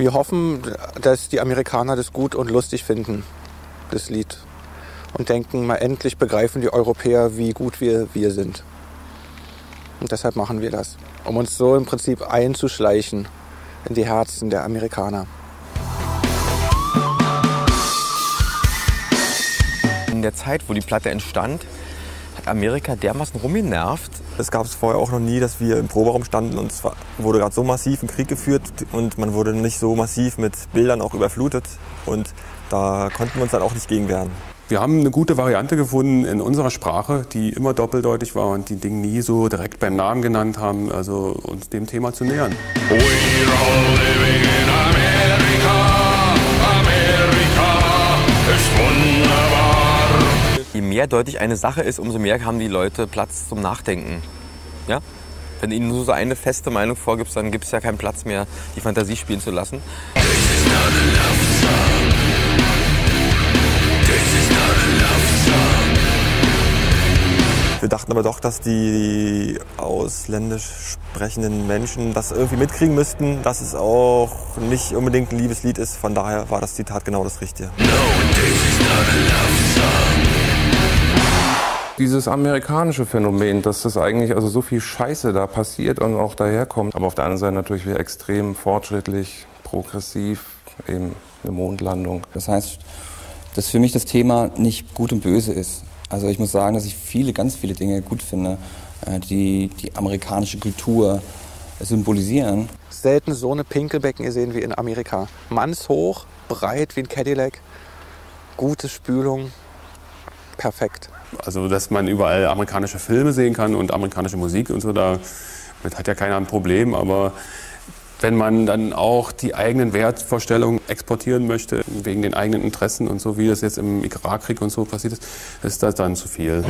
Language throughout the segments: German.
Wir hoffen, dass die Amerikaner das gut und lustig finden, das Lied. Und denken, mal endlich begreifen die Europäer, wie gut wir sind. Und deshalb machen wir das, um uns so im Prinzip einzuschleichen in die Herzen der Amerikaner. In der Zeit, wo die Platte entstand, hat Amerika dermaßen rumgenervt. Das gab es vorher auch noch nie, dass wir im Proberaum standen und es wurde gerade so massiv ein Krieg geführt und man wurde nicht so massiv mit Bildern auch überflutet und da konnten wir uns dann auch nicht gegen wehren. Wir haben eine gute Variante gefunden in unserer Sprache, die immer doppeldeutig war und die Dinge nie so direkt beim Namen genannt haben, also uns dem Thema zu nähern. We're all living in America, Amerika ist wunderbar. Je mehrdeutig eine Sache ist, umso mehr haben die Leute Platz zum Nachdenken. Ja? Wenn du ihnen nur so eine feste Meinung vorgibst, dann gibt es ja keinen Platz mehr, die Fantasie spielen zu lassen. Wir dachten aber doch, dass die ausländisch sprechenden Menschen das irgendwie mitkriegen müssten, dass es auch nicht unbedingt ein Liebeslied ist. Von daher war das Zitat genau das Richtige. Dieses amerikanische Phänomen, dass das eigentlich also so viel Scheiße da passiert und auch daherkommt, aber auf der anderen Seite natürlich wieder extrem fortschrittlich, progressiv, eben eine Mondlandung. Das heißt, dass für mich das Thema nicht gut und böse ist. Also ich muss sagen, dass ich ganz viele Dinge gut finde, die die amerikanische Kultur symbolisieren. Selten so eine Pinkelbecken gesehen wie in Amerika. Mannshoch, breit wie ein Cadillac, gute Spülung, perfekt. Also dass man überall amerikanische Filme sehen kann und amerikanische Musik und so, damit hat ja keiner ein Problem, aber wenn man dann auch die eigenen Wertvorstellungen exportieren möchte, wegen den eigenen Interessen und so, wie das jetzt im Irakkrieg und so passiert ist das dann zu viel.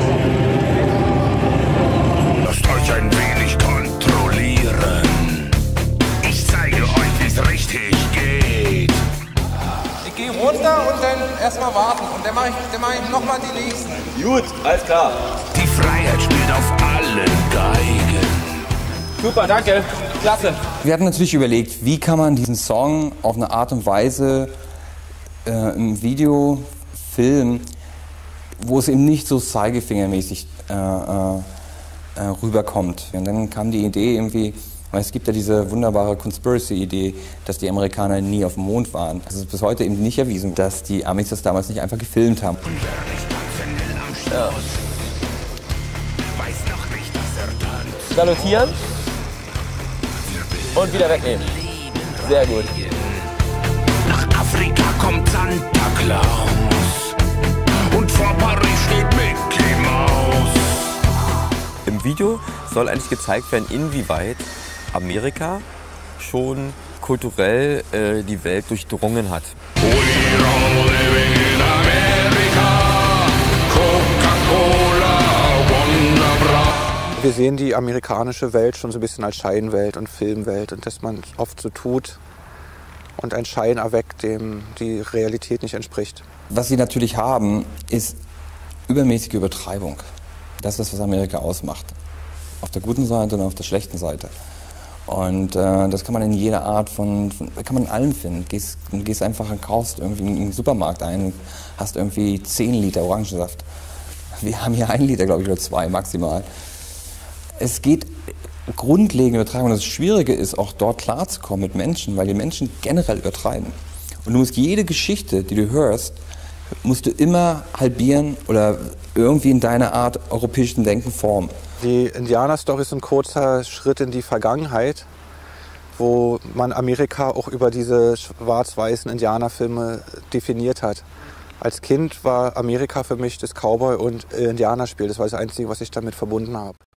Lasst euch ein wenig kontrollieren. Ich zeige euch, wie es richtig geht. Ich gehe runter und dann erstmal warten. Und dann mach ich nochmal die nächsten. Gut, alles klar. Die Freiheit spielt auf allen Geigen. Super, danke. Klasse. Wir hatten natürlich überlegt, wie kann man diesen Song auf eine Art und Weise im Video filmen, wo es eben nicht so zeigefingermäßig rüberkommt. Und dann kam die Idee irgendwie, weil es gibt ja diese wunderbare Conspiracy-Idee, dass die Amerikaner nie auf dem Mond waren. Es ist bis heute eben nicht erwiesen, dass die Amis das damals nicht einfach gefilmt haben. Ja. Salutieren und wieder wegnehmen. Sehr gut. Nach Afrika kommt Santa Claus und vor Paris steht Mickey Maus. Im Video soll eigentlich gezeigt werden, inwieweit Amerika schon kulturell die Welt durchdrungen hat. We're all living in America, Coca-Cola, wunderbar. Wir sehen die amerikanische Welt schon so ein bisschen als Scheinwelt und Filmwelt und dass man oft so tut und ein Schein erweckt, dem die Realität nicht entspricht. Was sie natürlich haben, ist übermäßige Übertreibung. Das ist, was Amerika ausmacht. Auf der guten Seite und auf der schlechten Seite. Und das kann man in jeder Art kann man in allem finden. Du gehst einfach und kaufst irgendwie in den Supermarkt ein und hast irgendwie 10 Liter Orangensaft. Wir haben hier 1 Liter, glaube ich, oder 2 maximal. Es geht grundlegend übertreiben. Und das Schwierige ist, auch dort klarzukommen mit Menschen, weil die Menschen generell übertreiben. Und du musst jede Geschichte, die du hörst, musst du immer halbieren oder irgendwie in deiner Art europäischen Denken formen. Die Indianer-Story ist ein kurzer Schritt in die Vergangenheit, wo man Amerika auch über diese schwarz-weißen Indianerfilme definiert hat. Als Kind war Amerika für mich das Cowboy- und Indianerspiel. Das war das Einzige, was ich damit verbunden habe.